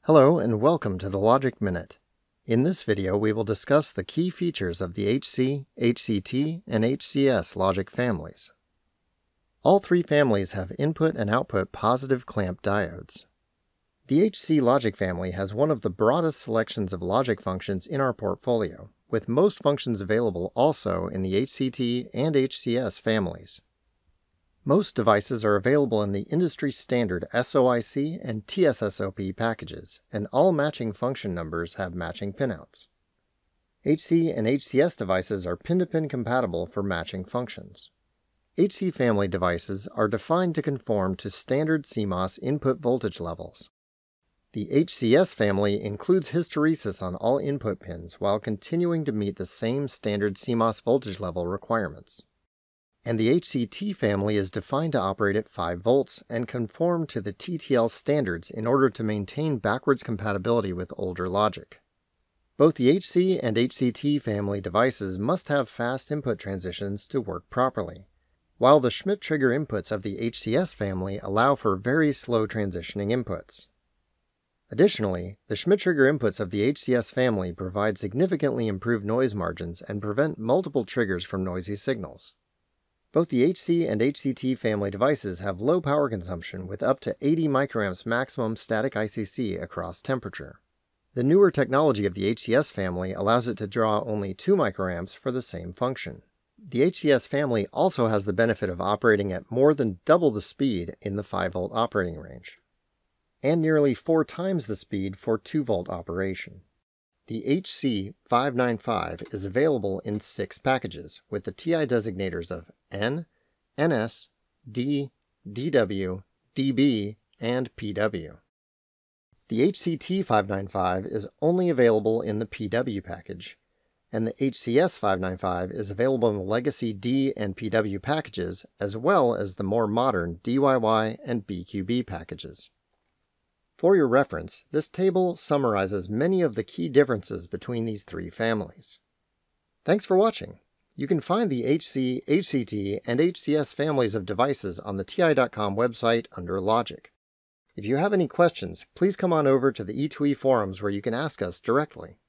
Hello and welcome to the Logic Minute. In this video we will discuss the key features of the HC, HCT, and HCS logic families. All three families have input and output positive clamp diodes. The HC logic family has one of the broadest selections of logic functions in our portfolio, with most functions available also in the HCT and HCS families. Most devices are available in the industry-standard SOIC and TSSOP packages, and all matching function numbers have matching pinouts. HC and HCS devices are pin-to-pin compatible for matching functions. HC family devices are defined to conform to standard CMOS input voltage levels. The HCS family includes hysteresis on all input pins while continuing to meet the same standard CMOS voltage level requirements. And the HCT family is defined to operate at 5 volts and conform to the TTL standards in order to maintain backwards compatibility with older logic. Both the HC and HCT family devices must have fast input transitions to work properly, while the Schmitt trigger inputs of the HCS family allow for very slow transitioning inputs. Additionally, the Schmitt trigger inputs of the HCS family provide significantly improved noise margins and prevent multiple triggers from noisy signals. Both the HC and HCT family devices have low power consumption with up to 80 microamps maximum static ICC across temperature. The newer technology of the HCS family allows it to draw only 2 microamps for the same function. The HCS family also has the benefit of operating at more than double the speed in the 5-volt operating range, and nearly 4 times the speed for 2-volt operation. The HC595 is available in 6 packages with the TI designators of N, NS, D, DW, DB, and PW. The HCT595 is only available in the PW package, and the HCS595 is available in the legacy D and PW packages as well as the more modern DYY and BQB packages. For your reference, this table summarizes many of the key differences between these three families. Thanks for watching. You can find the HC, HCT, and HCS families of devices on the TI.com website under Logic. If you have any questions, please come on over to the E2E forums where you can ask us directly.